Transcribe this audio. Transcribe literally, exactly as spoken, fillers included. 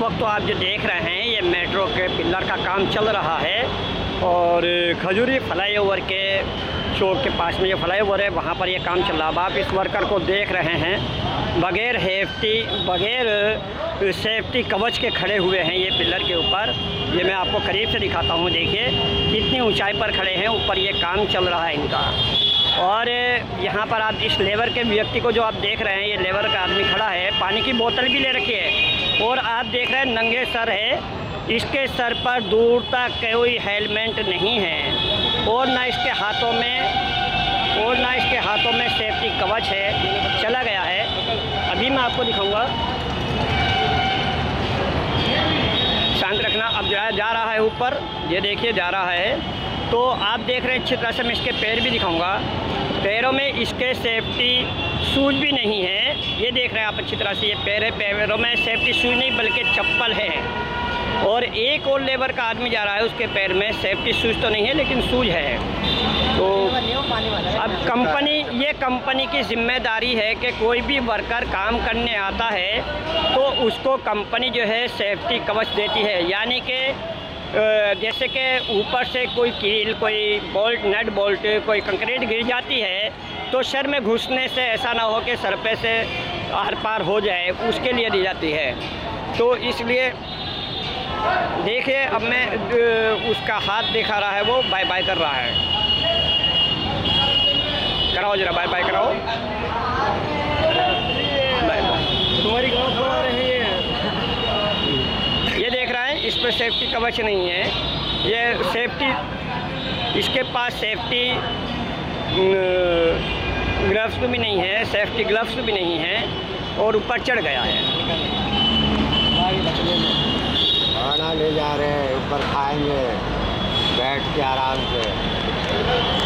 वक्त तो आप जो देख रहे हैं ये मेट्रो के पिलर का काम चल रहा है और खजूरी फ्लाईओवर के चौक के पास में जो फ्लाईओवर है वहाँ पर ये काम चल रहा है। आप इस वर्कर को देख रहे हैं बगैर सेफ्टी बगैर सेफ्टी कवच के खड़े हुए हैं ये पिलर के ऊपर। ये मैं आपको करीब से दिखाता हूँ, देखिए कितनी ऊंचाई पर खड़े हैं, ऊपर ये काम चल रहा है इनका। और यहाँ पर आप इस लेबर के व्यक्ति को जो आप देख रहे हैं, ये लेबर का आदमी खड़ा है, पानी की बोतल भी ले रखी है और आप देख रहे हैं नंगे सर है, इसके सर पर दूर तक कोई हेलमेट नहीं है और ना इसके हाथों में और ना इसके हाथों में सेफ्टी कवच है, चला गया है। अभी मैं आपको दिखाऊंगा, शांत रखना। अब जा, जा रहा है ऊपर, ये देखिए जा रहा है। तो आप देख रहे हैं अच्छी तरह से, मैं इसके पैर भी दिखाऊंगा। पैरों में इसके सेफ्टी शूज़ भी नहीं है, ये देख रहे हैं आप अच्छी तरह से, ये पैर है, पैरों में सेफ्टी शूज़ नहीं बल्कि चप्पल है। और एक और लेबर का आदमी जा रहा है, उसके पैर में सेफ्टी शूज़ तो नहीं है लेकिन शूज़ है। तो अब कंपनी ये कंपनी की जिम्मेदारी है कि कोई भी वर्कर काम करने आता है तो उसको कंपनी जो है सेफ्टी कवच देती है, यानी कि जैसे कि ऊपर से कोई कील, कोई बोल्ट, नट बोल्ट, कोई कंक्रीट गिर जाती है तो सर में घुसने से ऐसा ना हो कि सर पे से आर पार हो जाए, उसके लिए दी जाती है। तो इसलिए देखिए अब मैं उसका हाथ दिखा रहा है, वो बाय बाय कर रहा है। कराओ जरा, बाय बाय कराओ, बाय बाय। तुम्हारी गाँव को आ रही है, ये देख रहा है इस पर सेफ्टी कवच नहीं है, ये सेफ्टी इसके पास सेफ्टी ग्लव्स भी नहीं है, सेफ्टी ग्लव्स भी नहीं है और ऊपर चढ़ गया है। खाना ले जा रहे हैं, ऊपर खाएंगे बैठ के आराम से।